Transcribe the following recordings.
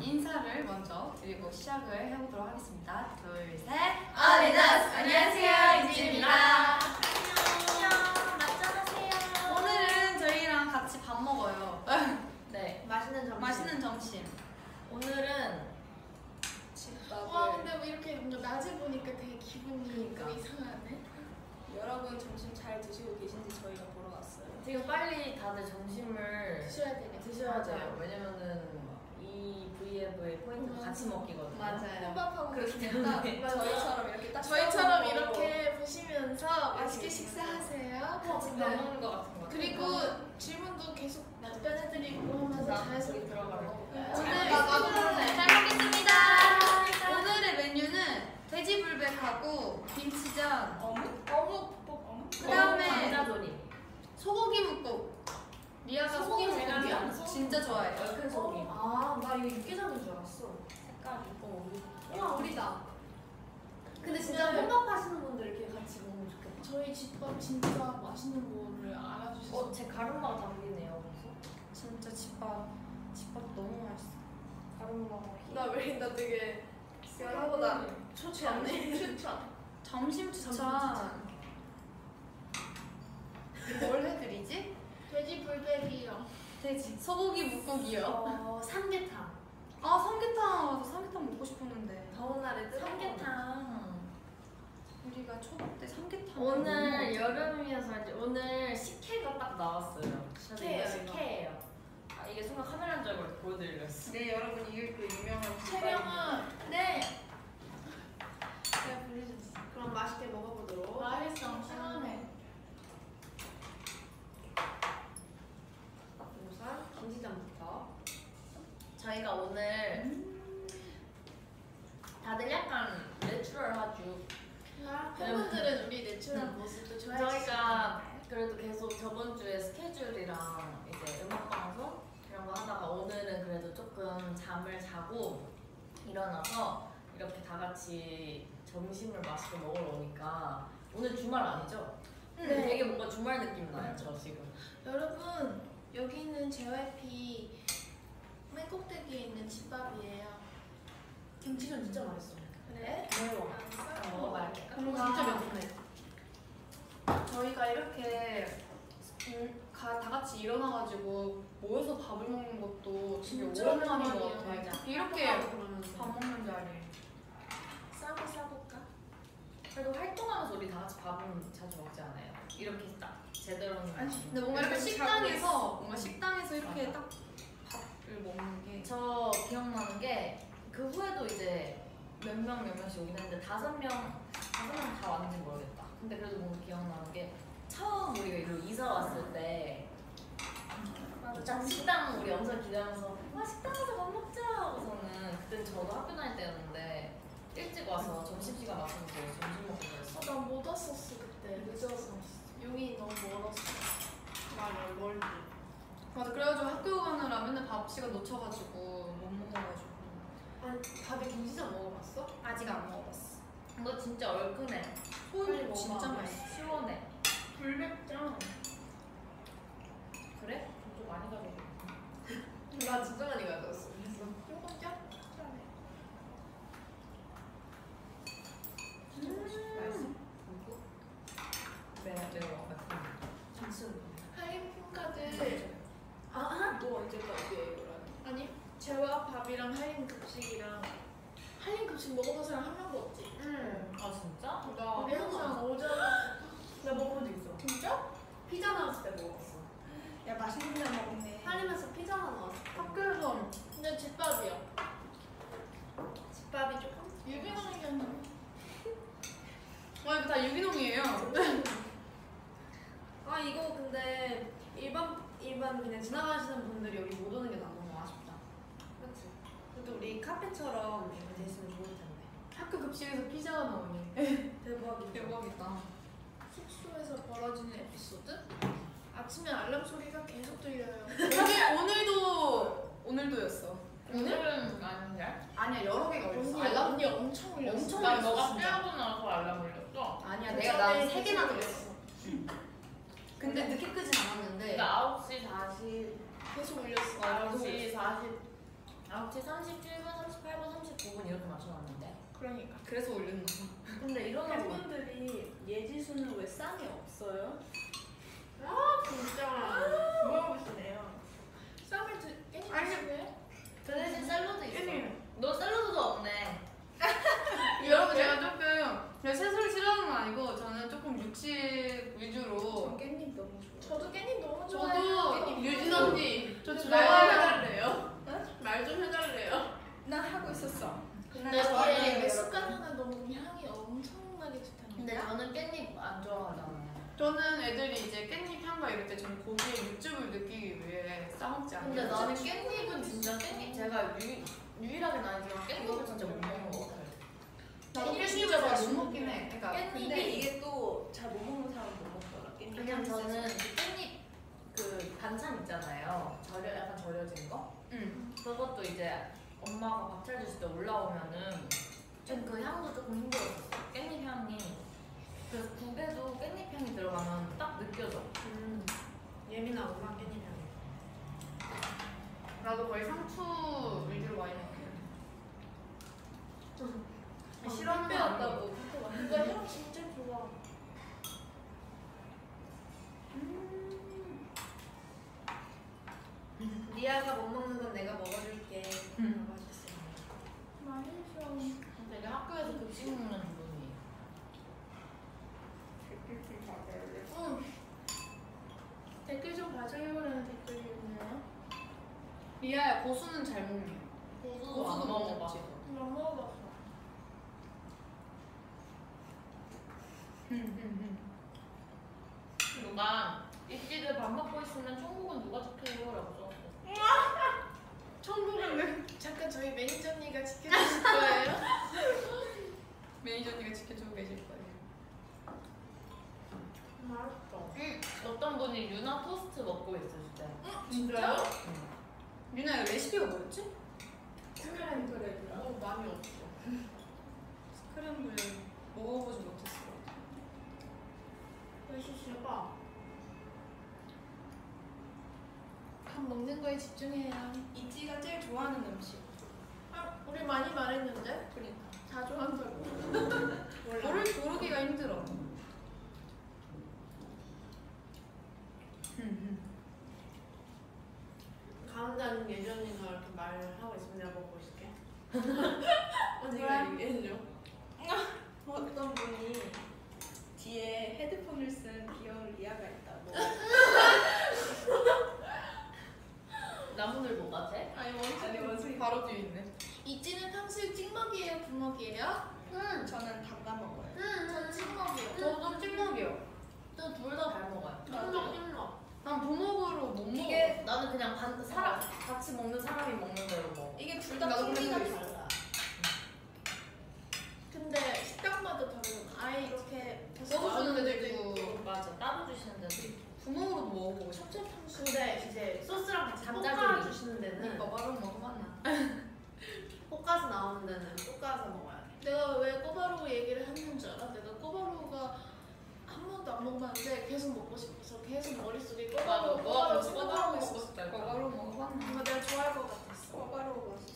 인사를 먼저 드리고 시작을 해보도록 하겠습니다. 둘, 셋. 어린아스! 안녕하세요, 이지입니다. 안녕, 맞짱하세요. 오늘은 저희랑 같이 밥 먹어요. 네, 맛있는 점심. 오늘은 와, 근데 왜 이렇게 낮에 보니까 되게 기분이 그러니까. 이상하네. 여러분 점심 잘 드시고 계신지 저희가 보러 왔어요. 지금 빨리 다들 점심을 드셔야 되네. 드셔야 돼요. 왜냐면은 이 V앱의 포인트가 같이 먹기거든요. 혼밥하고 그렇기 계시니까 때문에 저희처럼 이렇게 딱 저희처럼 싸우고 이렇게 보시면서 맛있게 식사하세요. 지금 밥 먹는 것 같은 거. 그리고 질문도 계속 답변해드리고 하면서 자연스럽게 들어가려고. 잘 먹겠습니다. 오늘의 메뉴는 돼지불백하고 김치전, 어묵 볶음. 그다음에 감자조림. 소고기 묵국. 리아가 소고기 묵국 진짜 좋아해요. 얼큰 소고기. 아, 나 이거 육개장인 줄 알았어. 색깔이 와, 우리다. 근데 진짜 혼밥 하시는 분들 이렇게 같이 먹으면 좋겠다. 저희 집밥 진짜 맛있는 거를 알아주셔서 제 가르마가 담기네요. 그래서 진짜 집밥 너무 맛있어. 가르마가 나 되게 여러보다 초췌하네. 추천. 점심 추천. 뭘 해드리지? 돼지 불백이요. 돼지 소고기 묵국이요. 삼계탕. 아 삼계탕 맞아, 삼계탕 먹고 싶었는데 더운 날에 뜨거운 삼계탕. 우리가 초밥 때 삼계탕 오늘 여름이어서 이제 오늘 식혜가 딱 나왔어요. 식혜예요, 식혜예요. 아, 이게 순간 카메라인 줄 알고 보여드리려 했어. 네 여러분 이게 그 유명한 촬영은 네. 제가 불러줬어. 그럼 맛있게 먹어보도록. 맛있어. 시원해. 우선 김치전부터. 저희가 오늘 다들 약간 내추럴하죠. 팬분들은 우리 내추럴 모습도 좋아해 저희가 그래도 계속 저번 주에 스케줄이랑 이제 음악 방송 이런 거 하다가 오늘은 그래도 조금 잠을 자고 일어나서 이렇게 다 같이 점심을 맛있게 먹으러 오니까 오늘 주말 아니죠? 네. 되게 뭔가 주말 느낌 나요, 저 지금. 여러분, 여기는 JYP 맨 꼭대기에 있는 집밥이에요. 김치전 진짜 맛있어. 그래? 매워. 먹어봐야겠다. 진짜 매운데. 저희가 이렇게 다 같이 일어나가지고 모여서 밥을 먹는 것도 되게 진짜 오랜만인 것 오랜만이에요. 같아요. 이렇게 그러면서. 밥 먹는 자리. 싸볼까? 그래도 활동하면서 우리 다 같이 밥은 자주 먹지 않아요? 이렇게 딱 제대로 하는 아니, 근데 뭔가 이렇게 이렇게 식당에서 이렇게 딱 밥을 먹는 게 저 기억나는 게 그 후에도 이제 몇 명씩 오긴 했는데 다섯 명 다 왔는지 모르겠다. 근데 그래도 뭔가 기억나는 게 처음 우리가 이리로 이사 왔을 때 딱 식당 우리 엄청 기대하면서 와 식당 가서 밥 먹자 하고서는 그땐 저도 학교 다닐 때였는데 일찍 와서 점심시간 맞춰서 점심 먹고 그랬어. 난 못 왔었어 그때. 늦어서. 용이 너무 멀었어. 맞아 멀리. 맞아 그래가지고 학교 가느라 맨날 밥 시간 놓쳐가지고 못 먹어가지고 아니, 다들 김치전 먹어봤어? 아직 안 먹어봤어. 이거 진짜 얼큰해. 빨리 먹어봐. 진짜 맛있어. 시원해. 불백장. 그래? 좀 많이 가져가. 나 진짜 많이 가져왔어. 조금 짭짤해. 맛있어. 매워. 김치전. 할인품까지. 너 언제까지 이거를? 아니, 재화 밥이랑 할인 급식이랑 할인 급식 먹어본 사람 한 명도 없지? 응. 아 진짜? 나 우리 항상 오잖아. 나 먹어본 적 있어. 진짜? 피자 나왔을 때 먹었어. 야 맛있는 데 먹네. 할인에서 피자 하나 나왔어. 학교에서 근데 집밥이야. 집밥이 조금? 유기농이면 와 이거 다 유기농이에요. 아, 이거 근데 일반 그냥 지나가시는 분들이 여기 못 오는 게 난 너무 아쉽다. 그렇지. 그래도 우리 카페처럼 이렇게 됐으면 좋을 텐데. 학교 급식에서 피자가 나오네. 대박이다. 대박이다. 숙소에서 벌어지는 에피소드? 아침에 알람 소리가 계속 들려요. 오늘도였어. 오늘은 아닌데? 아니야 여러 개가 올렸어. 언니, 알람? 언니 엄청 울렸어. 엄청 나 울렸어, 너가 진짜. 깨우고 나서 알람 울렸어. 아니야 그 내가 전에 난 3개나 계속 들었어. 근데 늦게 끄진 않았는데. 그러니까 9시 40, 계속 울렸어. 9시 40 9시 37분, 38분, 39분 이렇게 맞춰놨는데. 그러니까. 그래서 올렸나? 근데 일어나고 팬분들이 예지수는 왜 쌈이 없어요? 진짜 물어보시네요. 쌈을 깻잎 아니. 드시고요? 그 대신 샐러드 있어. 깻잎. 너 샐러드도 없네. 여러분 제가 조금 제가 채소를 싫어하는 건 아니고 저는 조금 육식 위주로 깻잎 너무 좋아. 저도 깻잎 너무 좋아해요. 저도 깻잎. 유진 언니 저 말 좋아해요. 해달래요. 말 좀 해달래요. 난 하고 있었어. 근데 저희 저희 습관 하나 너무 향이 엄청나게 좋답니다. 근데 저는 깻잎 안 좋아하잖아요. 저는 애들이 이제 깻잎 향과 이럴 때 저는 고기의 육즙을 느끼기 위해 싸먹지 않아요. 근데 나는 깻잎은 진짜 깻잎 제가 유일하게는 아니지만 깻잎을 진짜 못 먹는 것 같아요. 나도 깻잎 깻잎을 진짜 잘 못 맛있어. 먹긴 해. 그러니까 근데 이게 또 잘 못 먹는 사람 못 먹더라. 깻잎 왜냐면 향이 저는 세서. 그 깻잎 그 반찬 있잖아요. 약간 절여진 거. 응. 그것도 이제 엄마가 밥 차려주실 때 올라오면은 전 그 향도 조금 힘들었어요. 깻잎 향이. 그래서 국에도 깻잎 향이 들어가면 딱 느껴져. 예민하구나 깻잎 향이. 나도 거의 상추 위주로 많이 먹긴 해. 싫어하는 거 빼왔다고. 근데 향 진짜 좋아. 리아가 못 먹는 건 내가 먹어줄게. 음. 맛있어. 되게 학교에서 급식 먹는 분이. 응. 댓글 좀 봐줘요라는 댓글이 있네요. 리아야 고수는 잘 먹니? 고수도 고수도 안 못 먹어봐. 먹지. 안 먹어봤어. 누가 입지들 밥 먹고 있으면 천국은 누가 지켜요? 라고 써놨어. 천국은 왜? 잠깐 저희 매니저 언니가 지켜주실 거예요? 매니저 언니가 지켜주고 계실 거예요. 맛있어. 어떤 분이 유나 토스트 먹고 있으실 때. 진짜요? 유나 이거 레시피가 뭐였지? 스크램블 어, 많이 없어. 스크램블 먹어보지 못했어. 맛있어. 밥 먹는 거에 집중해요. 이지가 제일 좋아하는 음식. 아, 우리 많이 말했는데? 그러니까. 다 좋아한다고. 뭐를 고르기가 힘들어. 가운데 앉은 예전이가 이렇게 말하고 있으면 내가 먹고 있을게. 언니가 얘기해줘. 어떤 분이 뒤에 헤드폰을 쓴 귀여운 리아가 있다고. 나무늘 뭐가 돼? 아니 아니 원숭이. 바로 뒤에 있네. 이찌는 탕수육 찍먹이에요? 부먹이에요? 저는 담가 먹어요. 전 찍먹이요. 저도 찍먹이요. 저 둘 다 잘 먹어요. 찍먹. 난 부먹으로 못 먹어. 이게 나는 그냥 같이 먹는 사람이 먹는 대로 먹어. 이게 둘 다 나도 풍미가 그래서 달라. 근데 식당마다 다르잖아. 아예 이렇게 먹어주는 데도 있고 맞아. 따로 주시는 데도 부먹으로도 먹어보고 싶어. 첩첩 탕수육. 근데 이제 소스랑 같이 감자조림. 볶아주시는 데는 바로 먹어봤나? 볶아서 나오는 데는 볶아서 먹어야 돼. 내가 왜 꼬바로우 얘기를 했는 줄 알아? 내가 꼬바로우가 한 번도 안 먹어봤는데 계속 먹고 싶어서 계속 머릿속에 꼬바로우 꼬바로우 생각하고 있었어. 바로 먹어봤나? 뭔가 내가 좋아할 것 같았어. 꼬바로우 맛있어.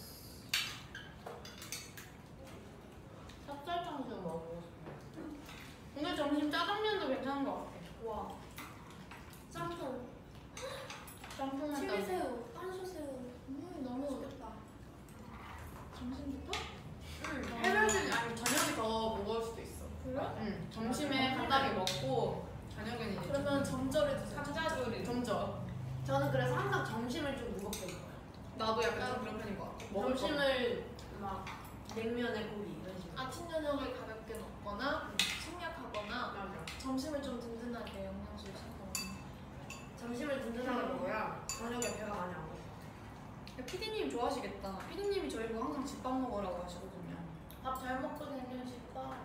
찹쌀탕수육 먹고 싶어. 오늘 점심 짜장면도 괜찮은 것 같아. 와. 짬뽕. 짬뽕은 칠리새우, 한소새우. 너무 맛있겠다. 점심부터? 해별은 아니 저녁에 더 먹을 수도 있어. 그래? 응. 점심에 간단하게 먹고 저녁에는 이제 그러면 점저를 드세요. 감자조림. 점저. 저는 그래서 항상 점심을 좀 무겁게 먹어요. 나도 약간 좀 그런 편인 것 같아. 먹을 거. 점심을 막 냉면에 고기 이런 식으로. 아침 저녁을 가볍게 먹거나 생략하거나 맞아. 점심을 좀 든든하게 영양소 챙겨. 점심을 든든하게 먹어야 저녁에 배가 많이 안 고파. 피디님 좋아하시겠다. 피디님이 저희 보고 항상 집밥 먹으라고 하시거든요. 밥 잘 먹고 다니면 싶다.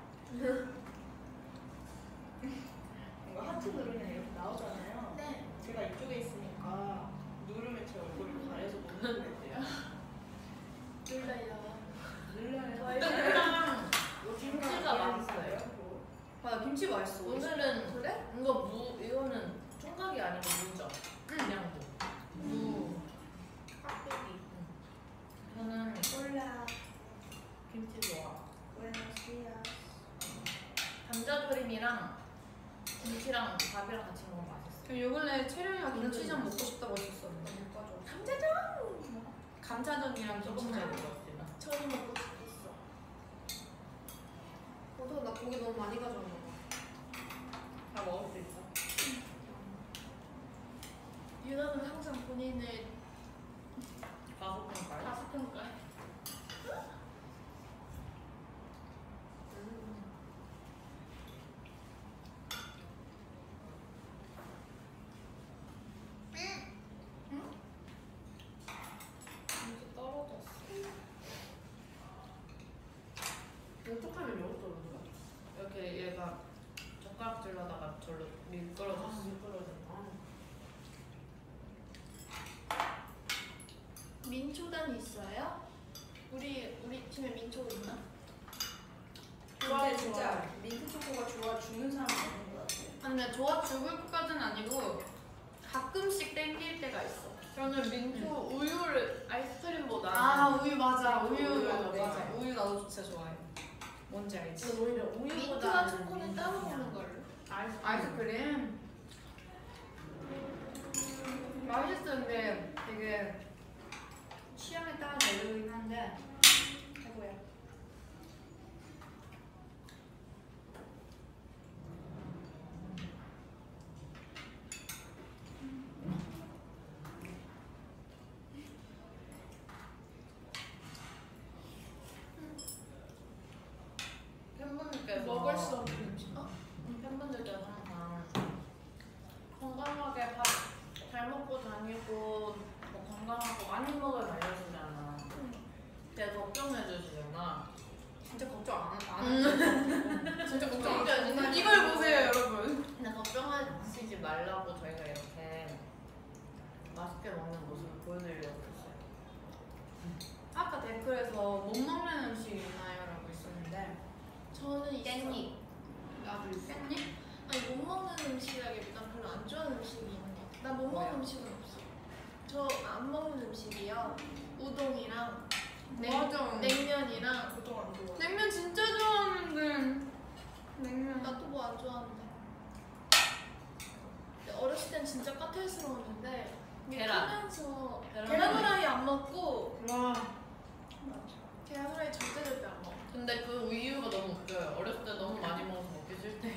뭔가 하트 누르면 이렇게 나오잖아요. 네. 제가 이쪽에 있으니까 누르면 제 얼굴을 가려서 못 누르는데요. 눌러요. 눌러요. 일단 김치가 맛있어요. 맞아 김치 맛있어. 오늘은 그래? 이거는 총각이 아니고 무죠. 그냥 무. 무. 깍두기. 저는 김치랑 밥이랑 같이 먹으면 맛있어. 요 근래 채령이가 김치전 먹고 싶다고 했었는데 못 가져. 감자전이랑 조금 잘 김치전. 먹었지만. 저는 먹고 싶었어. 저도 나 고기 너무 많이 가져온 거. 다 먹을 수 있어. 유나는 항상 본인의 과소평가요? 가수평가. 김치 떨어졌어. 어떡하면 이것도 오는 거야? 이렇게 얘가 젓가락질러다가 절로 미끄러졌어. 미끄러졌다. 민초단이 있어요? 우리 팀에 민초 있나? 근데 진짜 민트 초코가 좋아 죽는 사람 없는 것 같아. 아니 근데 좋아 죽을 것까지는 아니고 가끔씩 땡길 때가 있어. 저는 민초 우유를 아이스크림보다 아 우유 맞아. 우유 우유 맞아. 맞아. 우유 나도 진짜 좋아해. 뭔지 알지? 저는 오히려 우유보다 민트와 초코는 따로 먹는 걸로. 아이스크림 맛있었는데 되게 취향에 따라 다르긴 한데 최고야. 팬분들께서 먹을 수 없는 음식. 팬분들께서 항상 건강하게 밥 잘 먹고 다니고 뭐 건강하고 많이 먹을 알려주잖아. 되게 걱정해 주시잖아. 진짜 걱정 안 해. 진짜 걱정 안 해. 이걸 보세요 여러분. 근데 걱정하시지 말라고 저희가 이렇게 맛있게 먹는 모습을 보여드리려고 했어요. 아까 댓글에서 못 먹는 음식 있나요? 라고 있었는데 저는 있어. 깻잎. 나도 깻잎? 아니 못 먹는 음식이라기보다 별로 안 좋아하는 음식이 있는 것 같아. 나 못 뭐야? 먹는 음식은 없어. 저 안 먹는 음식이요. 우동이랑 맞아. 냉면이랑 보통 안 좋아. 냉면 진짜 좋아하는데. 냉면. 나 또 뭐 안 좋아하는데. 근데 어렸을 땐 진짜 까탈스러웠는데 계란. 크면서 계란 계란 후라이. 후라이 안 먹고 와. 계란 후라이 절대 안 먹어. 근데 그 이유가 너무 웃겨요. 어렸을 때 너무 많이 먹어서 먹기 싫대.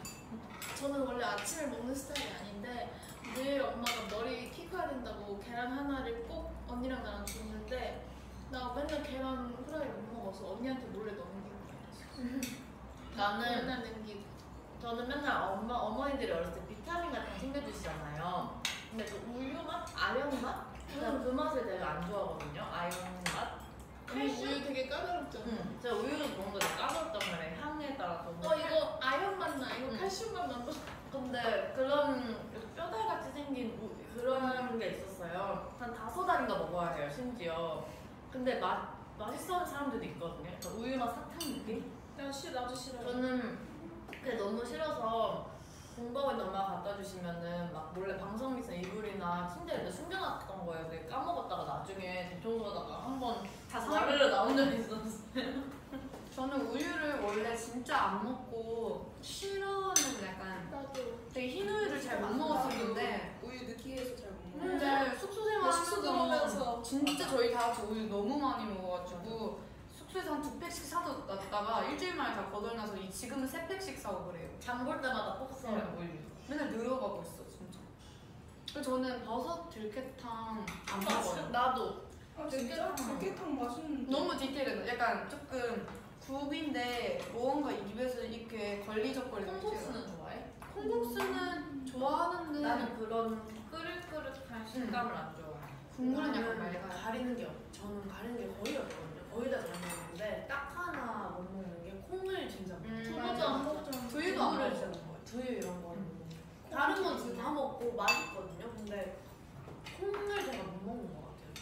저는 원래 아침을 먹는 스타일이 아닌데 늘 엄마가 머리 키 커야 된다고 계란 하나를 꼭 언니랑 나랑 줬는데 나 맨날 계란 후라이 못 먹어서 언니한테 몰래 넘기고 나는 맨날 남기고. 저는 맨날 어머니들이 어렸을 때 비타민 같은 거 챙겨주시잖아요. 근데 그 우유 맛, 아연 맛? 저는 그 맛을 되게 안 좋아하거든요. 아연 맛. 언니 우유 되게 까다롭잖아. 제가 우유를 먹는 거 되게 까다롭단 말이에요. 향에 따라서. 이거 아연 맛나 이거 칼슘 맛 난다. 근데 그런 뼈다귀같이 생긴 그런 게 있었어요. 한 5알인가 먹어야 돼요, 심지어. 근데 맛있어하는 사람들도 있거든요. 그러니까 우유 맛 사탕 느낌? 나도 싫어. 저는 그게 너무 싫어서 공부하고 엄마가 갖다 주시면은 막 몰래 방송 미스 이불이나 침대에 숨겨놨던 거예요. 근데 까먹었다가 나중에 대청소하다가 한번 다 사르르 나온 적이 있었어요. 저는 우유를 원래 진짜 안 먹고 싫어하는 약간 나도. 되게 흰 우유를 잘 못 먹었었는데 우유 느끼해서 잘 못 먹어. 근데 숙소 생활 숙소 하면서 들어오면서. 진짜 저희 다 같이 우유 너무 많이 먹어가지고 숙소에서 한 2팩씩 사뒀다가 일주일 만에 다 거덜나서 지금은 3팩씩 사고 그래요. 장 볼 때마다 꼭 써요, 우유. 맨날 늘어가고 있어 진짜. 그리고 저는 버섯 들깨탕 안 먹어요. 나도. 아 진짜? 들깨탕 맛있는데. 너무 디테일해서 약간 조금 국인데 무언가 입에서 이렇게 걸리적거리는 콩국수는 좋아해? 콩국수는 좋아하는데 나는 그런 끄릇끄릇한 식감을 안 좋아해. 국물은 약간 나는 맑아요. 가리는 게 저는 가리는 게 거의 없거든요. 거의 다 잘 먹는데 딱 하나 못 먹는 게 콩을 진짜 못 먹어요. 두부도 안 먹잖아. 두유도 안 두유를 먹어. 진짜 못 먹어요. 두유 이런 거는 못 먹어요. 다른 건 진짜 다 먹고 맛있거든요. 근데 콩을 제가 못 먹는 것 같아요.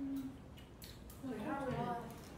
잘 좋아해.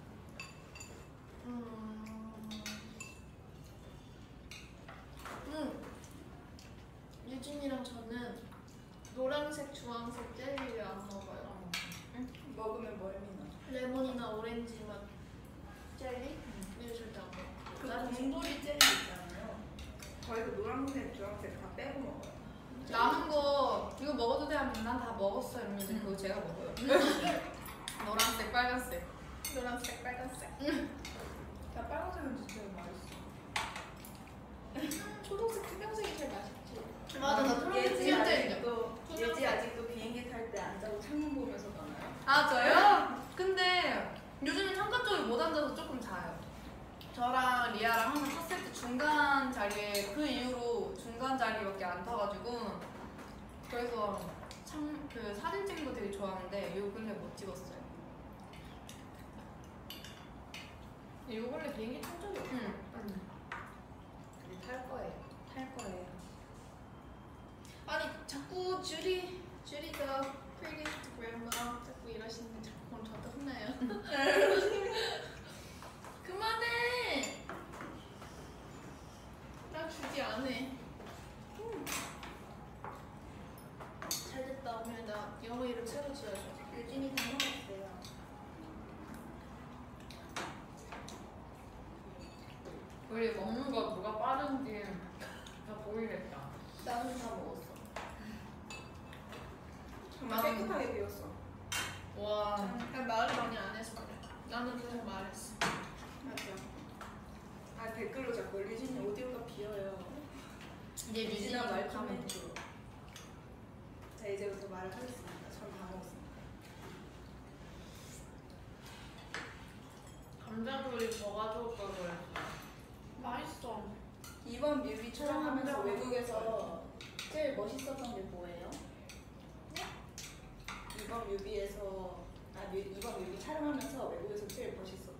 유진이랑 저는 노란색, 주황색 젤리를 안 먹어요. 먹으면 멀미나. 레몬이나 오렌지 맛 젤리? 이거 절대 안 먹어. 그 곰돌이 젤리 있잖아요. 저희도 노란색, 주황색 다 빼고 먹어요. 남은 거 이거 먹어도 돼 하면 난 다 먹었어 이러면 이제 그거 제가 먹어요. 노란색, 빨간색. 노란색, 빨간색. 나 빨간색은 진짜 맛있어. 초록색, 투명색이 제일 맛있지. 맞아, 나 초록색 예지 진짜 아직도 예지 아직도 비행기 탈 때 안 자고 창문 보면서 가나요? 아 저요? 근데 요즘은 창가 쪽에 못 앉아서 조금 자요. 저랑 리아랑 항상 탔을 때 중간 자리에 그 이후로 중간 자리밖에 안 타가지고 그래서 참 그 사진 찍는 거 되게 좋아하는데 요 근래 못 찍었어요. 요 근래 비행기 탄 적이 없어. 응. 우리 탈 거예요. 탈 거예요. 아니 자꾸 주리가 pretty grandma 자꾸 이러시는데 자꾸 오늘 저한테 혼나요. 그만해. 나 주지 안 해. 잘 됐다. 오늘 나 영어 이름 새로 지어줘. 유진이 다 먹었어요. 우리 먹는 거 누가 빠른지 다 보이겠다. 나는 다 먹었어. 정말 깨끗하게 비웠어. 와. 난 말을 많이 안 해서 그래. 나는 그냥 말했어. 맞아. 아 댓글로 자꾸 유진이 오디오가 비어요. 이제 유진아 뮤지가 말 좀 하면 해줘. 자 이제부터 말을 하겠습니다. 전 다 먹었습니다. 감자돌이 더 가져올 걸 그랬어. 맛있어. 이번 뮤비 촬영하면서 촬영하면서 외국에서 제일 멋있었던 게 뭐예요? 이번 뮤비에서 이번 뮤비 촬영하면서 외국에서 제일 멋있었던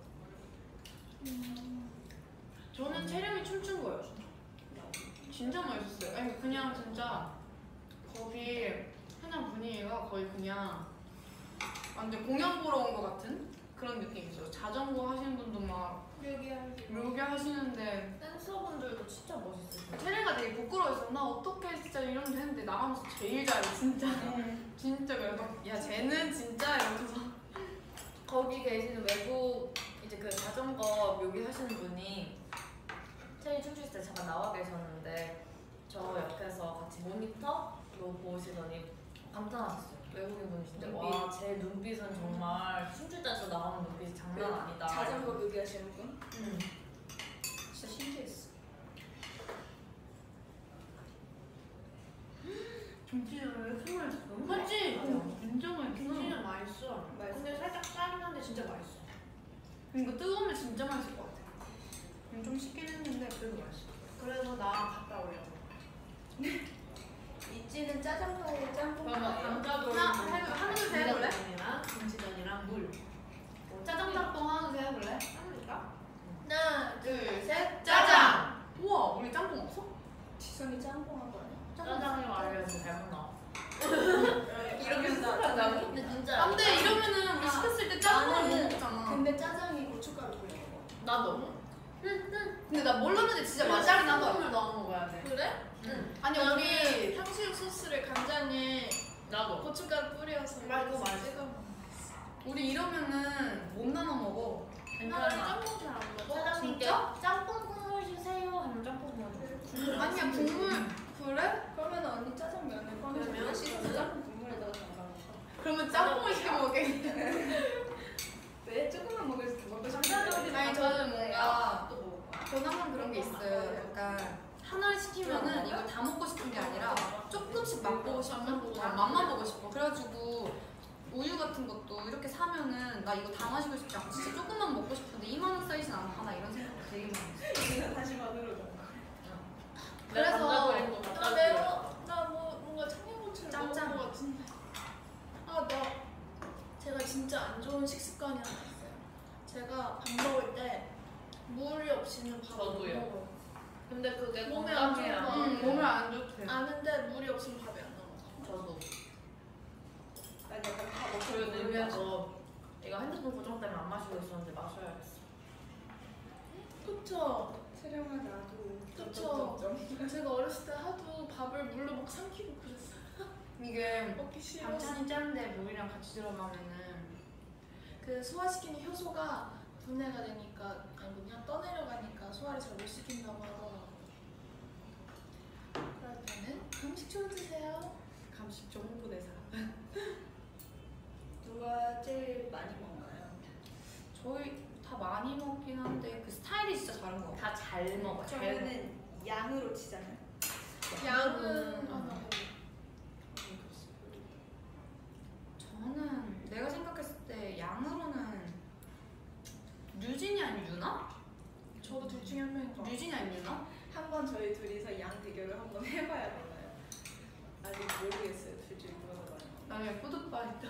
저는 채령이 춤춘 거예요. 진짜 멋있었어요. 아니 그냥 진짜 거기 현장 분위기가 거의 그냥 완전 공연 보러 온 것 같은 그런 느낌이죠. 자전거 하시는 분도 막 묘기 하시는데 댄서분들도 진짜 멋있었어요. 채령이가 되게 부끄러워했어. 나 어떻게 진짜 이러면 되는데 나가면서 제일 잘해 진짜. 진짜 그래서 야 쟤는 진짜 이러면서 거기 계시는 외국 이제 그 자전거 묘기 하시는 분이 체리 춤출 때 잠깐 나와 계셨는데 저 옆에서 같이 모니터로 보시더니 감탄하셨어요. 외국인 분이신데 와 제 눈빛은 정말 춤출 때서 나오는 눈빛이 장난 아니다. 자전거 뮤비 하시는 분? 응. 진짜 신기했어. 김치전을 정말 너무 맞지? 진짜 맛있어. 김치는 맛있어. 맛있어. 근데 살짝 짜긴 한데 진짜 맛있어. 이거 뜨거우면 진짜 맛있을 것 같아. 좀 식긴 했는데 그래도 맛있어. 그래서 나 갔다 오려고. 이찌는 짜장면에 짬뽕 그러면 좋아해요? 감자돌이 하나 둘 셋 해볼래? 감자전이랑 김치전이랑 물. 짜장짬뽕 하나 둘 셋 해볼래? 합니까? 하나 둘 셋 짜장! 우와 우리 짬뽕 없어? 지성이 짬뽕 한 거 아니야? 짜장면 알려서 잘못 나와. 이렇게 한다고? 근데 진짜. 안돼 이러면은 우리 시켰을 때 짜장면 못 나는 먹잖아. 근데 짜장이 고춧가루 뿌려 먹어. 나도. 근데 나 몰랐는데 진짜 맛있긴 하더라. 물 넣어 먹어야 돼. 그래? 응. 아니 우리 탕수육 소스를 간장에 나도. 고춧가루 뿌려서 맞아, 그거 맛있어. 찍어 먹어. 우리 이러면은 못 나눠 먹어. 나 괜찮아. 짬뽕 잘 안 먹어. 사장님께 진짜? 짬뽕 국물 주세요 하면 짬뽕 국물 줘. 아니야 국물 그래? 그러면 언니 짜장면을 꺼내서 그러면? 물 씻어서 짬뽕 국물에다가 담가 먹어. 그러면 짬뽕을 시켜 먹게. 왜 조금만 먹을 수 먹고 감자돌이 아니 저는 뭔가 또 먹을 거야. 저는 항상 그런 게 있어요. 약간 하나를 시키면은 이걸 다 먹고 싶은 게 아니라 조금씩 맛보고 싶어. 맛만 보고 싶어. 그래가지고 우유 같은 것도 이렇게 사면은 나 이거 다 마시고 싶지 않고 진짜 조금만 먹고 싶은데 2만 원 사이즈는 안 하나 이런 생각 되게 많이 했어. 이거 다시 만들어 줘. 그래서 감자돌이 거 나 갖다 매워. 나 뭔가 청양고추를 짬짬. 먹은 것 같은데. 아, 제가 진짜 안 좋은 식습관이 하나 있어요. 제가 밥 먹을 때 물이 없이는 밥을 못 저도요. 먹어요. 근데 그게 몸에 안 건강에 좋은 안 거. 좋대. 몸에 안 좋대. 아는데 물이 없으면 밥이 안 넘어가. 저도. 난 약간 다 먹고 그리고 의미에서 이거 핸드폰 고정 때문에 안 마시고 있었는데 마셔야겠어. 그쵸? 채령아 나도. 그쵸. 제가 어렸을 때 하도 밥을 물로 막 삼키고 그랬어요. 이게 먹기 싫어. 반찬이 짠데 물이랑 같이 들어가면은 그 소화시키는 효소가 분해가 되니까 아니 그냥 떠내려가니까 소화를 잘 못 시킨다고 하더라고요. 그럴 때는 감식초 드세요. 감식초 홍보대사. 누가 제일 많이 먹나요? 저희 다 많이 먹긴 한데 그 스타일이 진짜 다른 것 같아요. 다 잘 먹어. 잘 먹어. 그러면은 양으로 치잖아요. 양은 하나 저는 내가 생각했을 때 양으로는 류진이 아니 유나? 저도 둘 중에 한 명인 것 같아요. 류진이 아니 유나? 한번 저희 둘이서 양 대결을 한번 해봐야 되나요? 아직 모르겠어요. 둘 중에 누가 더 많이 먹나? 나중에 푸드바 있다.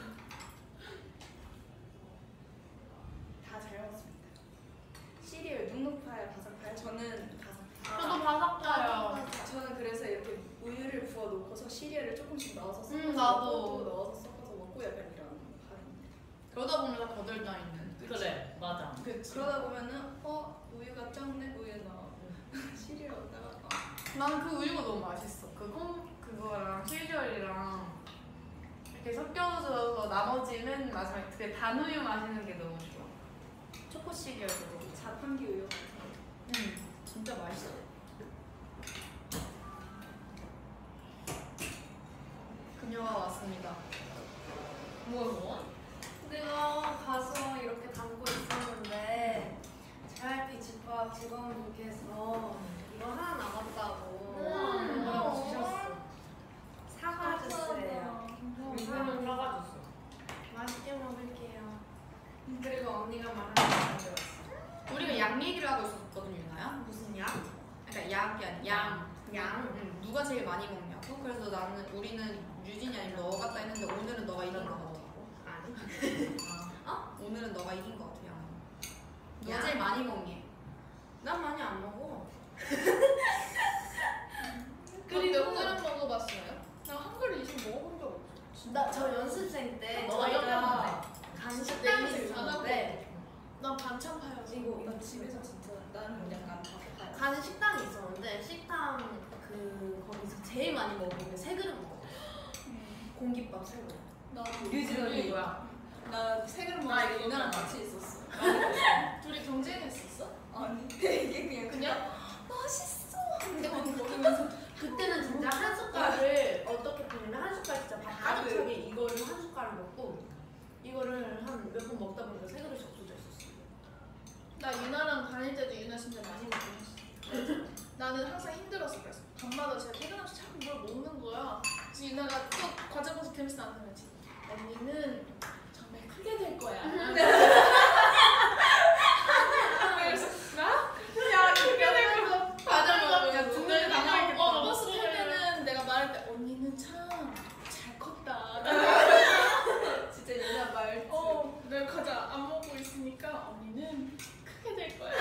다 잘 먹습니다. 시리얼 눅눅파요, 바삭파요? 저는 바삭파요. 저도 바삭해요. 저는 그래서 이렇게 우유를 부어 놓고서 시리얼을 조금씩 넣어서 섞어서 나도. 먹고 넣어서 섞어서 먹고 약간 이런 파는. 그러다 보면 다 거들떠 있는. 그래 맞아. 그러다 보면은 우유가 적네 우유 넣어. 시리얼 넣다가 난 그 우유가 너무 맛있어. 그거랑 시리얼이랑 이렇게 섞여서 나머지는 마지막에 그 단우유 마시는 게 너무 좋아. 초코 시리얼도. 자판기 우유 같은 거. 진짜 맛있어. 그녀가 왔습니다. 뭐? 내가 가서 이렇게 담고 있었는데 JYP 집밥 직원분께서 이거 하나 남았다고 뭐라고 주셨어. 사과 주스예요. 이거는 사가줬어. 맛있게 먹을게요. 그리고 언니가 말한 거 가져왔어. 우리가 양 얘기를 하고 있었거든, 유나야. 무슨 양? 그러니까 약이 아니 양. 양? 응. 누가 제일 많이 먹냐고. 그래서 우리는 유진이 아니면 너 같다 했는데 오늘은 너가 이긴 것 같아. 아니. 오늘은 너가 이긴 것 같아. 양. 누가 양? 제일 많이 먹니? 난 많이 안 먹어. 근데 오늘은 먹어봤어요? 나 한 그릇 이상 먹어본 적 없어. 저 연습생 때 너가 저희가 간 식당이 내 있었는데 난 반찬 파야지. 이거 집에서 진짜 나는 약간 바삭파요. 가는 식당이 있었는데 식당 거기서 제일 많이 먹은 게 3그릇 먹었어. 공깃밥 3그릇. 나도 류진은 이거야. 나 세그릇 나 먹을 때 이거 유나랑 먹어. 같이 있었어. 둘이 경쟁했었어? 아니 이게 그냥 맛있어. 근데 먹으면서 그때는 진짜 한 숟갈을 어떻게 보면 한 숟갈 진짜 밥 가득 차게 이거를 한 숟갈을 먹고 이거를 한 몇 번 먹다 보니까 3그릇이 없어져 있었어. 나 유나랑 다닐 때도 유나 진짜 많이 먹고 있어. 나는 항상 힘들었어. 그래서 밤마다 제가 퇴근하면서 자꾸 뭘 먹는 거야. 그래서 유나가 또 과자 버섯 캠스 나한테 그러지. 언니는 정말 크게 될 거야. 그래서 나? 야, 크게 될 거. 과자 먹으면 야, 두뇌 당황했겠다. 버스 탈 때는 내가 말할 때 언니는 참 잘 컸다. 진짜 유나 말. 내가 과자 안 먹고 있으니까 언니는 크게 될 거야.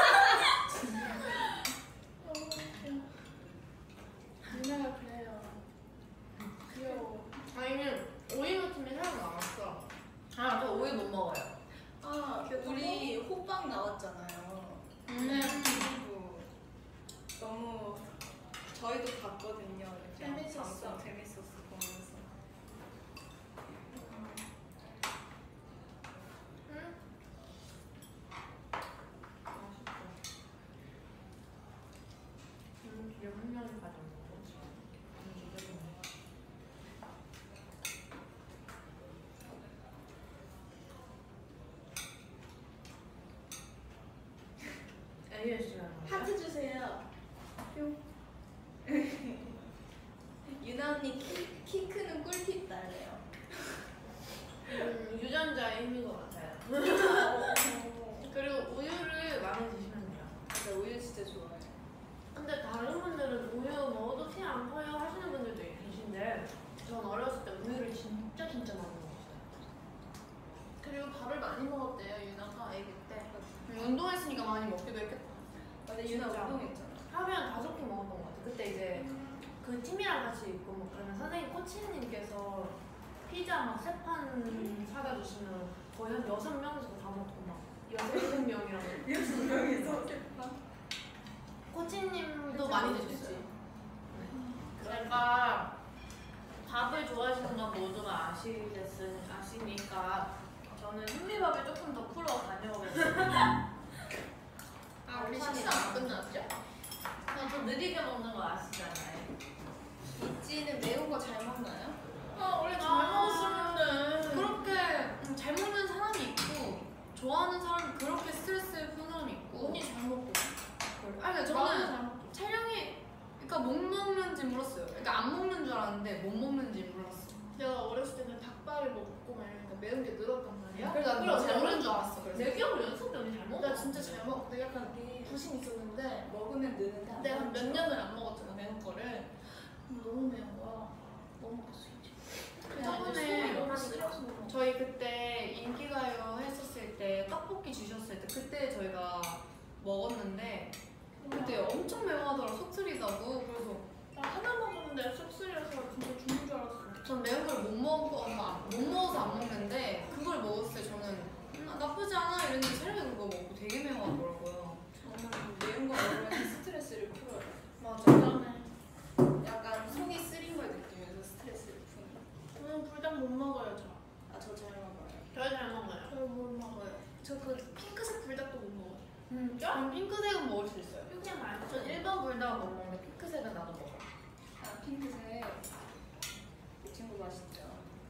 유나가 그래요. 귀여워. 아니면 오이무침이 새로 나왔어. 저 우유 못 먹어요. 우리 호빵 나왔잖아요. 네. 그리고 너무 저희도 봤거든요. 이렇게 재밌었어. 방송 재밌었어 보면서. 기름 한 명이 가져온 거. AS랑 하트 주세요. 뿅. 유나 언니 키 크는 꿀팁 달래요. 유전자의 힘인 것 같아요. 그리고 우유를 많이 드시면 돼요. 진짜 우유 진짜 좋아해요. 근데 다른 분들은 우유 먹어도 티 안 커요 하시는 분들도 계신데 전 어렸을 때 우유를 진짜 많이 먹었어요. 그리고 밥을 많이 먹었대요 유나가 아기 때. 운동했으니까 많이 먹기도 했겠다. 근데 유나 진짜. 운동했잖아. 하루에 한 5끼 먹었던 것 같아요. 그때 이제 그 팀이랑 같이 있고 뭐 그러면 선생님 코치님께서 피자 막 3판 사다 주시면 거의 한 6명이서 다 먹고 막 6-7명이랑 6명이서 코치님도 많이 드셨어요. 제가 밥을 좋아하시는 건 모두가 아시니까 저는 현미밥을 조금 더 풀어 다녀오겠습니다. 우리 식사 안 끝났죠? 저 느리게 먹는 거 아시잖아요. 있지는 매운 거 잘 먹나요? 아 원래 잘 아. 먹었었는데 그렇게 잘 먹는 사람이 있고 좋아하는 사람이 그렇게 스트레스 푸는 사람이 있고. 언니 잘 먹고 아니 근데 나는 저는 잘 먹고 촬영이 그러니까 못 먹는지 몰랐어요. 그러니까 안 먹는 줄 알았는데 못 먹는지 몰랐어. 내가 어렸을 때는 닭발을 먹고 막 이러니까 매운 게 늘었단 말이야. 그래서 그래, 난잘 잘 먹는 줄 알았어. 그래서. 내 기억으로 연습 때 언니 잘 먹어. 나 진짜 잘 먹어. 내가 약간 부심 있었는데 먹으면 느는데 안 내가 한 몇 먹죠? 년을 안 먹었잖아 매운 거를. 너무 매운 거야. 못 먹겠어 이제. 저번에 너무 쓰려서 못 먹어. 저희 그때 인기가요 했었을 때 떡볶이 주셨을 때 그때 저희가 먹었는데 그때 엄청 매워하더라. 속쓰리다고. 그래서 나 하나 먹었는데 속 쓰려서 진짜 죽는 줄 알았어. 전 매운 걸 못 먹어서 안 먹는데 그걸 먹었을 때 저는 나쁘지 않아 이랬는데 체력이 그거 먹고 되게 매워하더라고요. 저는 매운 거 먹으면 스트레스를 풀어요. 맞아. 그다음에 약간 속이 쓰린 걸 느끼면서 스트레스를 푸는. 저는 불닭 못 먹어요 저. 저 잘 먹어요. 저잘 먹어요. 저 못 먹어요. 저 그 핑크색 불닭도 못 먹어. 전 핑크색은 먹을 수 있어요. 그냥 말고. 전 1번 불닭 못 먹는데 핑크색은 나도 먹어. 핑크색. 이 친구 맛있죠?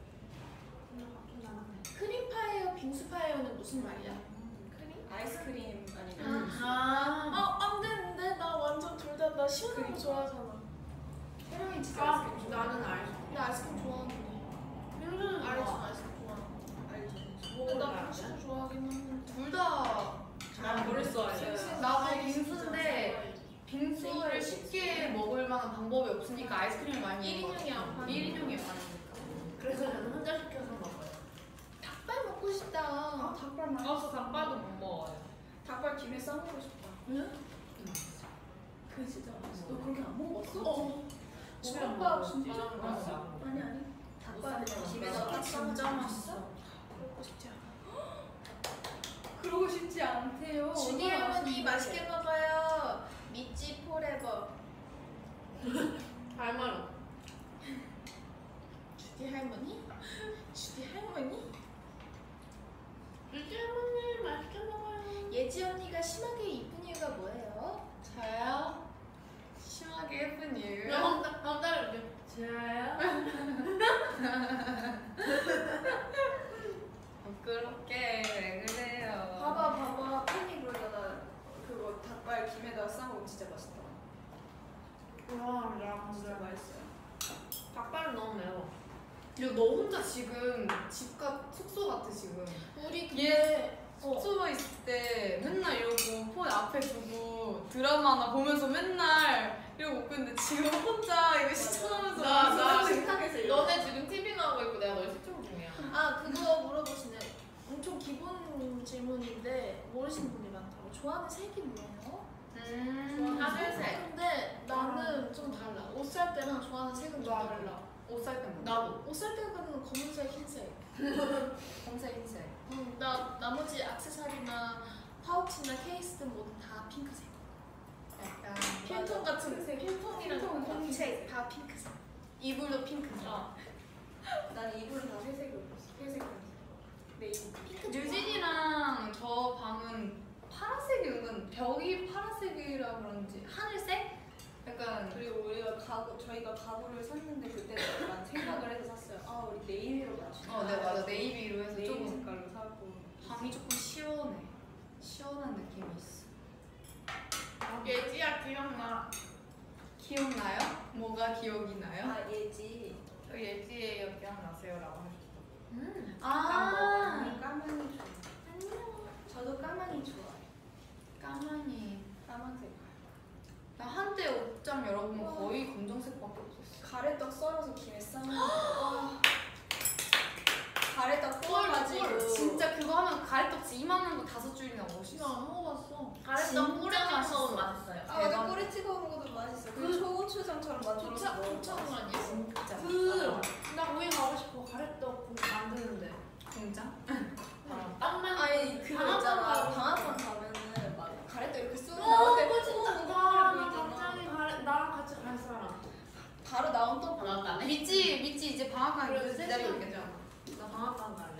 크림파이어, 빙수파이어는 무슨 말이야? 아이스크림 아니면 안 되는데 나 완전 둘 다 나 시원한 거 좋아하잖아. 혜령이 진짜 아, 아이스크림 좋아해. 나는 알지. 나 아이스크림 좋아하는데. 빙수는 알지 좋아. 아이스크림 좋아하는 알죠. 거. 근데 나 빙수도 좋아하긴 하는데. 둘 다 난 버렸어. 나도 빙수인데 빙수를 쉽게 먹을 만한 방법이 없으니까 아이스크림을 많이 1인용이 안 파는 1인용이 많으니까. 그래서 저는 혼자 시켜서 먹어요. 닭발 먹고 싶다. 닭발 맛. 저 닭발도 못 먹어요. 닭발 김에 싸먹고 싶다. 응? 그 진짜 맛있어. 너 그렇게 안 먹어봤어? 오빠 진짜 맛있어. 아니. 닭발 김에 닭발 넣어 진짜 맛있어. 먹고 싶지 않아. 그러고 싶지 않대요. 주디 할머니 맛있게 먹어요. 미찌 포레버. 할 말은. 주디 할머니? 주디 할머니? 유지 할머니 맛있게 먹어요. 예지 언니가 심하게 이쁜 이유가 뭐예요? 저요? 심하게 예쁜 이유. 다음 달에 올게. 좋아요. 부끄럽게 왜 그래요? 봐봐 팬이 그러잖아. 그거 닭발 김에다 싸먹으면 진짜 맛있다. 와, 나 진짜 맛있어요. 닭발은 너무 매워. 그리고 너 혼자 지금 집과 숙소 같아 지금. 우리 얘 근데 숙소에 있을 때 맨날 이러고 폰 앞에 두고 드라마나 보면서 맨날 이러고 먹고 있는데 지금 혼자 이거 시청하면서 나 식탁에서 이렇게. 너네 지금 TV 나오고 있고 내가 널 시청 중이야. 그거 물어보시네. 엄청 기본 질문인데 모르시는 분이 많다고. 좋아하는 색이 뭐예요? 하늘색. 근데 나는 좀 달라. 옷 살 때랑 좋아하는 색은 좀 나도. 달라. 옷 살 때 뭐? 나도. 옷 살 때는 검은색, 흰색. 검색 흰색. 나 나머지 액세서리나 파우치나 케이스든 모두 다 핑크색. 약간 필통 같은 핑크색. 필통이랑 필통은 다 공책 다 핑크색. 이불도 핑크색. 나는 이불은 다 회색으로 입었어. 회색으로. 네이비. 핑크 좋아. 유진이랑 저 방은 파란색이 은근 벽이 파란색이라 그런지 하늘색? 약간 그리고 우리가 저희가 가구를 샀는데 그때 약간 생각을 해서 샀어요. 우리 네이비로 맞추자. 네 맞아 네이비로 해서 네이비 조금 색깔로 사고. 방이 조금 시원해. 시원한 느낌이 있어. 예지야 기억나. 기억나요? 뭐가 기억이 나요? 예지. 저 예지예요 기억나세요라고 하셨어. 까만이 좋아. 안녕. 저도 까만이 좋아. 까만이. 까만 색깔. 나 한때 옷장 열어보면 거의 검정색밖에 없었어. 가래떡 썰어서 김에 싸먹는 거. 가래떡 구워가지고. 진짜 그거 하면 가래떡지 이만한 거 5줄이나 먹을 수 있어. 나안 먹어봤어. 가래떡 꿀에 진짜 찍어 먹으면 맛있어. 맛있어요. 맞아. 대박. 꿀에 찍어 먹어도 맛있어. 그 초고추장처럼 만들어서 먹어도 도착 맛있어. 아니야? 진짜. 나 거기 가고 싶어. 가래떡 만드는데. 진짜? 빵만. 아니 그거 방앗간 있잖아. 가고 방앗간 가면은 막 가래떡 이렇게 쑥 어, 나올 때 그거 진짜 꾹 나 보이잖아. 갑자기 나랑 같이 갈 사람. 바로 나온 떡볶이. 방앗간에? 미찌 이제 방학간 그래, 기다리고 셋이 있겠죠? 나 방앗간 갈래.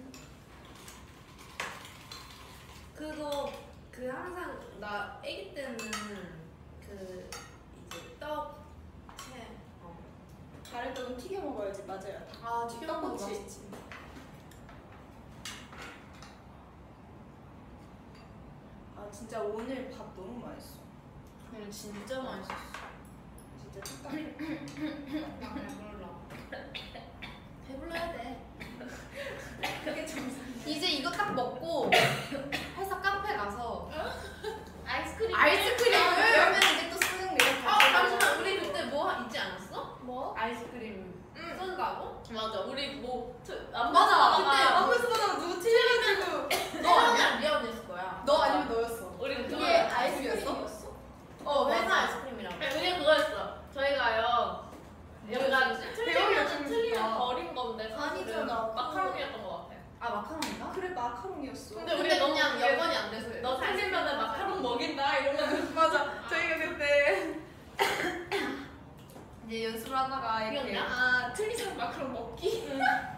그거 항상 나 아기 때는 그 이제 떡, 채, 아 튀겨먹는 거 떡꼬치. 맛있지. 아 진짜 오늘 밥 너무 맛있어. 오늘 진짜 맛있었어. 진짜 착각해. 배불러야 돼. 그게 정상. 이제 이거 딱 먹고 회사 카페 가서 아이스크림. 아이스크림을 그러면 이제 또 수능 내일 잠시만 우리 그때 뭐 있지 않았어? 뭐? 아이스크림 쏜다고? 맞아. 우리 뭐 맞아. 그때 안무에서 보다가 누구 틀려가지고. 너 아니야 리언했을 거야. 너 아니면 너였어. 우리 그게 그거 아이스크림이었어? 회사 맞아. 아이스크림이라고. 우리 그거였어. 저희가요. 약간 배우기가 틀리면 버린 건데 아니잖아. 마카롱이었던 것 같아. 아 마카롱인가? 그래 마카롱이었어. 근데 근데 우리 너무 그냥 그게- 여건이 안 돼서 그래. 너 틀리면은 마카롱 먹인다 이러면 맞아. 저희가 그때 이제 연습을 하다가 이렇게 기억나? 아 틀리면 마카롱 먹기?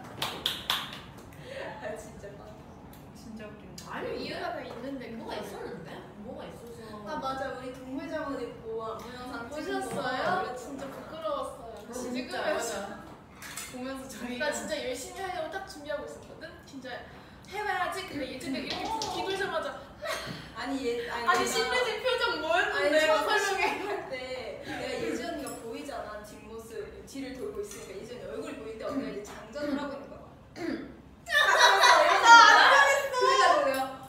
아 진짜 막. 진짜 웃긴다. 아니 이유가 다 있는데 뭐가 있었는데? 뭐가 있어서. 아 맞아 우리 동물장원 입고 안무 영상 보셨어요? 진짜 부끄러웠어요. 진짜 지금은 맞아. 보면서 저희가 나 진짜 열심히 하려고 딱 준비하고 있었거든? 진짜 해봐야지. 근데 예전에 이렇게 기불자마자 아니 얘 아니 신뢰진 표정 뭐였는데 처음 설명해. 할때 내가 예지 언니가 보이잖아 뒷모습 뒤를 돌고 있으니까 예지 언니 얼굴이 보일 때 언니가 이제 장전을 하고 있는 거야. 그래가지고 내가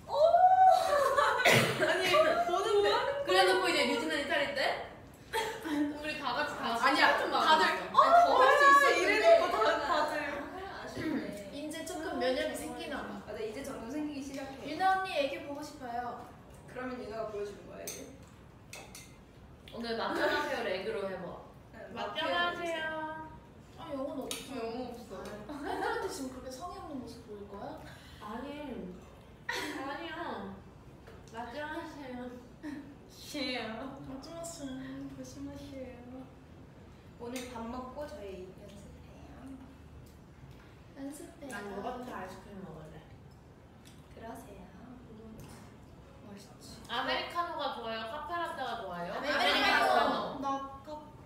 아니 보는데 그래놓고 이제 류진현이 차릴 때 우리 다 같이 다 아니야 좀 다들 더 할 수 있을 이래놓고 텐데. 다들 아쉽네. 이제 조금 면역이 생기나 봐. 맞아 이제 점점 생기기 시작해. 유나 언니 애기 보고 싶어요. 그러면 유나가 보여주는 거야 이제. 오늘 맞짱하세요 레그로 해봐. 맞짱하세요. 아 영혼 없어. 영혼 없어. 팬들한테 지금 그렇게 성의 없는 모습 보일 거야? 아니 아니야. 맞짱하세요. 쉐요. 어쩌았어. 조심하세요. 오늘 밥 먹고 저희 연습해요. 연습해. 난 요거트 아이스크림 먹을래. 그러세요. 맛있지. 아메리카노가 좋아요? 카페라떼가 좋아요? 아메리카노. 나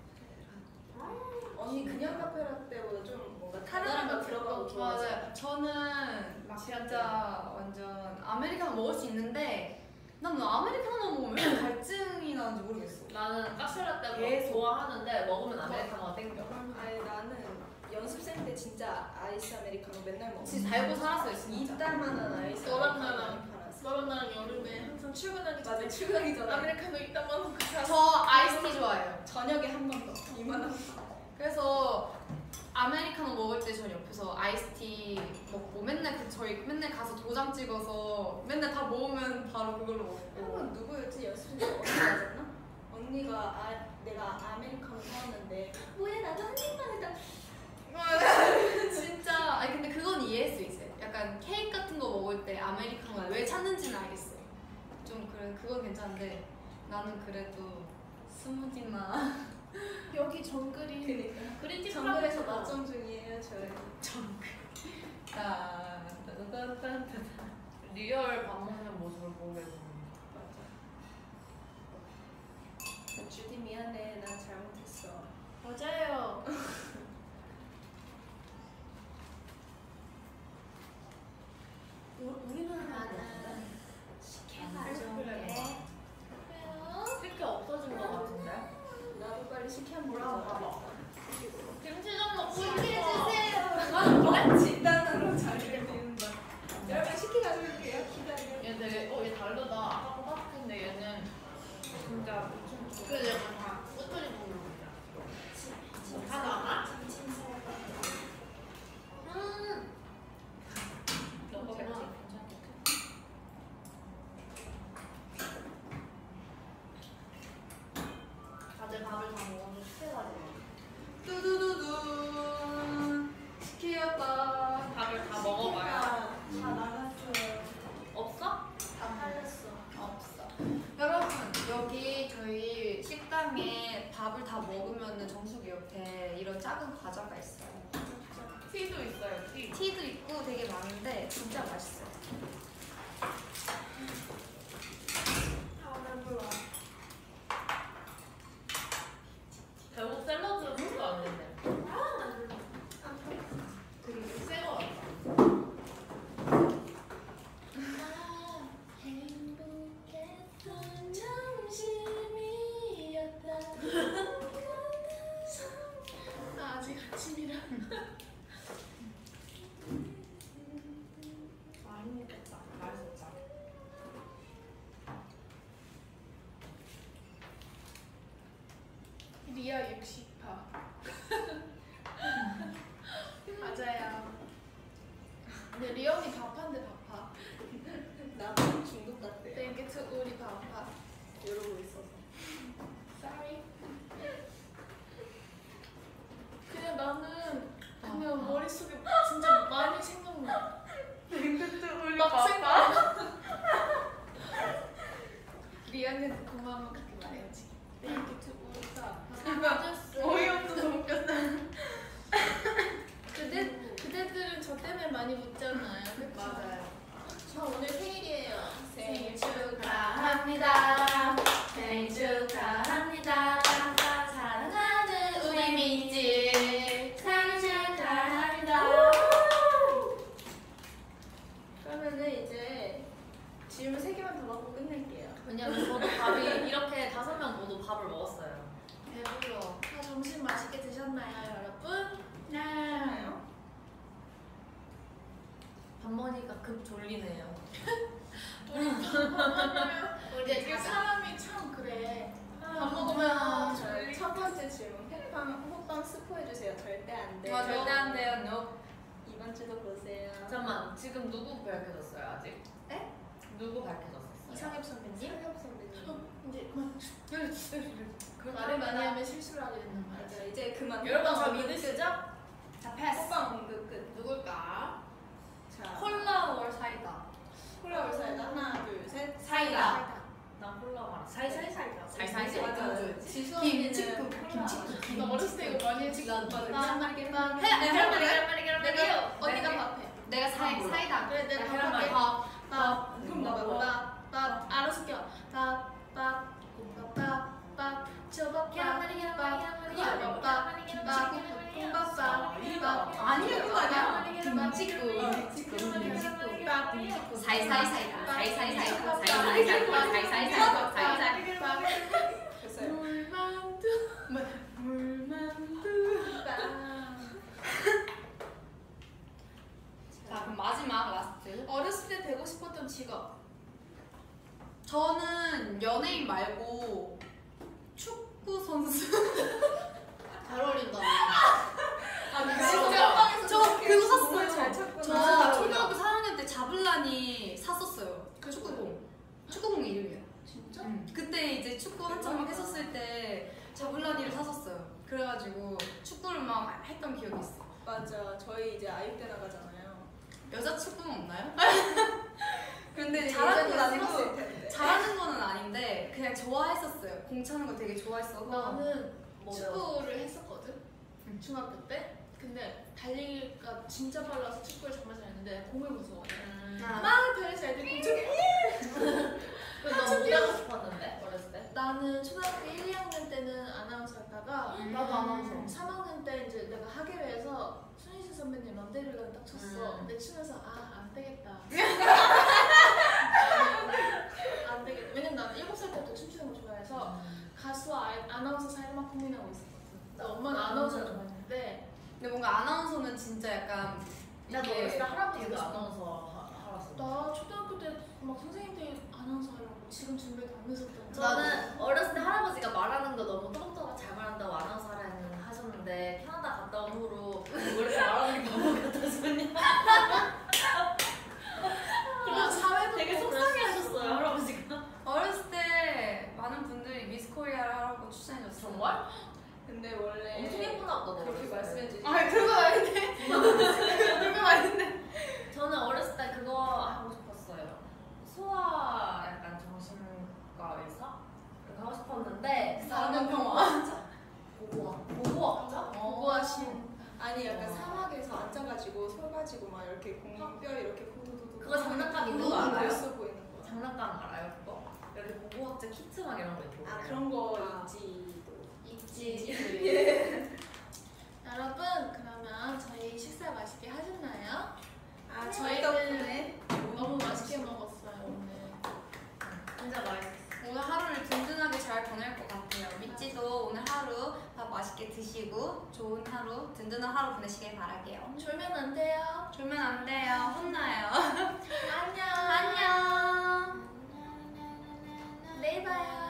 언니 그냥 카페라떼보다 좀 뭔가 카라멜 달달한 거 들어가고 좋아하지. 맞아요. 저는 진짜 완전 아메리카노 먹을 수 있는데 난 아메리카노 먹으면 왜 갈증이 나는지 모르겠어. 나는 카페라떼 계속. 좋아하는데 먹으면 아메리카노가 땡겨. 아니 나는 연습생 때 진짜 아이스 아메리카노 맨날 먹어. 진짜 달고 살았어요 진짜. 이따만한 아이스 너랑 아메리카노 나랑. 많이 팔았어. 너랑 나랑 여름에 항상 출근하기 전에 맞아 출근하기 전에 아메리카노 이따만 먹고 사. 저 아이스티 좋아해요. 저녁에 한 번 더. 이만한 거. 그래서 아메리카노 먹을 때 전 옆에서 아이스티 먹고 맨날 저희 맨날 가서 도장 찍어서 맨날 다 모으면 바로 그걸로 먹고. 한번 누구였지 연습생 때 언니 맞았나? 언니가 내가 아메리카노 사왔는데 뭐야 나도 한 입만 해다. 진짜 아니 근데 그건 이해할 수 있어요. 약간 케이크 같은 거 먹을 때 아메리카노 왜 찾는지는 알겠어. 좀 그래 그건 괜찮은데 나는 그래도 스무디나 여기 정글이 그니까. 그린티 정글에서 프라페치노. 맞점 중이에요 저희. 리얼 밥 먹는 모습을 보게 되는 주디 미안해 난 잘못했어. 맞아요. 우리는 나는 식혜가 식혜 없어진 것 같은데? 나도 빨리 식혜 한 번 뭐라고 먹자. 김치 좀 먹고 식혜 싶어. 진단으로 자리를 비운다. 여러분 식혜 가져올게요. 기다려. 얘 되게 얘 다르다. 아까 똑같은데 얘는 진짜 미친 그래 약간 다 꼬투리 부분 거야. 다 나가? 너무 괜찮아. 다들 밥을 다 먹어서 식혜가지고. 뚜두두두 식혜였다. 밥을 다 먹어봐요. 다 나갔어요. 없어? 다 팔렸어. 없어. 여러분 여기 저희 식당에 밥을 다 먹으면 정수기 옆에 이런 작은 과자가 있어요. 티도 있어요. 티. 티도 있고 되게 많은데 진짜 맛있어요. 결국 샐러드를 먹도 안 된대. 미안해서 고마워 그렇게 말해야지. Thank you to Busa. 어이없어 너무 웃겼다. 그대들은 저 때문에 많이 웃잖아요. 그쵸? 맞아요. 저 오늘 생일이에요. 생일 축하합니다. 생일 축하합니다. 사랑하는 우리 민지 생일 축하합니다. 그러면은 이제 질문 3개만 더 받고 끝낼게요. 왜냐면 저도 밥이 이렇게 5명 모두 밥을 먹었어요. 배불러. 다 점심 맛있게 드셨나요, 여러분? 네. 밥 먹으니까 급 졸리네요. 이게 사람이 참 그래. 밥 아, 먹으면 첫 번째 질문. 호빵 스포해주세요. 절대 안 돼요. 절대 안 돼요. No. 이번 주도 보세요. 잠깐만, 지금 누구 밝혀졌어요 아직? 에? 누구 밝혀졌었어요? 이상엽 선배님? 이상엽 선배님. 이제 그만. 말을 많이 하면 실수를 하게 된단 말이야. 맞아. 이제 그만. 여러분 저 믿으시죠? 자, 패스. 호빵 언급 끝. 누굴까? 자, 콜라 월 사이다. 콜라 울사이다. 하나, 둘, 셋. 사이다. 난 콜라 말아. 사이사이 사이다. 사이사이 맞아. 지수 언니는 김치국. 나 어렸을 때 이거 많이 했지. 나도. 계란말이. 계란말이. 언니가 밥해. 내가 사이다. 그래 내가 계란말이. 밥할게. 그럼 나도. 밥 알아서 껴. 밥 저밥 계란말이. 아니야 그거 아니야. 김치국. 사이사이 사이다. 사이사이 사이다. 사이사이 사이다. 사이사이 사이다. 사이사이. 됐어요. 자 그럼 마지막 라스트. 어렸을 때 되고 싶었던 직업. 저는 연예인 말고 축구 선수. 잘 어울린다. 진짜 저 그거 정말 샀어요. 잘 찾구나. 저 초등학교 4학년 때 자블라니 샀었어요. 그 축구공. 축구공 이름이에요. 진짜? 그때 이제 축구 한창 막 했었을 때 자블라니를 샀었어요. 그래가지고 축구를 막 했던 기억이 있어. 맞아. 저희 이제 아육대 나가잖아요. 여자 축구는 없나요? 근데 잘하는 건 예전에 아니고 했을 텐데. 잘하는 거는 아닌데 그냥 좋아했었어요. 공 차는 거 되게 좋아했어서. 나는 뭐 축구를 했었거든. 중학교 때. 근데 달리기가 진짜 빨라서 축구를 정말 잘했는데 공을 무서워해. 막 달려서 애들이 공중에 너무 뛰고 싶었는데 어렸을 때? 나는 초등학교 1, 2학년 때는 아나운서였다가 나도 아나운서. 3학년 때 이제 내가 하계회에서 손희진 선배님 런데리를 딱 쳤어. 근데 치면서 안 되겠다. 안 되겠다. 왜냐면 나는 7살 때부터 춤추는 거 좋아해서 가수와 아나운서 사이를 막 고민하고 있었거든. 엄마는 아나운서를 좋아했는데 근데 뭔가 아나운서는 진짜 약간 나도 이게 어렸을 때 할아버지가 되고 싶어. 아나운서 하랐어. 나 초등학교 때 막 선생님들이 아나운서 하려고 지금 준비도 안 했었던 저는 어렸을 때 할아버지가 말하는 거 너무 똑똑하고 잘 말한다고 아나운서 하셨는데 캐나다 갔다 온 후로 왜 이렇게 말하는 게 바보 같아서냐. 그리고 사회도 되게 속상해 하셨어요 할아버지가. 어렸을 때 많은 분들이 미스 코리아를 하라고 추천해줬어요. 정말? 근데 원래 엄청 예쁘나 보다 너 그렇게 어렸을 때. 말씀해 주시면 아 그거 아닌데. 그거 아닌데. 저는 어렸을 때 그거 하고 싶었어요. 소아 약간 정신과 의사? 이렇게 하고 싶었는데 사람병원. 고고학자? 고고하신 아니 약간 사막에서 앉아가지고 솔 가지고 막 이렇게 공뼈 이렇게 후두두두 그거 장난감 있는 거 너무 알아요? 멋있어 보이는 거. 장난감 알아요 그거? 이렇게 고고학자 키트 막 이런 거 있고. 아 그런 거 아. 있지. 여러분 그러면 저희 식사 맛있게 하셨나요? 아 저희 덕분에 너무 맛있게 먹었어요 오늘. 진짜 맛있어. 오늘 하루를 든든하게 잘 보낼 것 같아요. 미찌도 오늘 하루 밥 맛있게 드시고 좋은 하루, 든든한 하루 보내시길 바랄게요. 졸면 안 돼요. 졸면 안 돼요. 혼나요. 안녕. 안녕. 내일 봐요.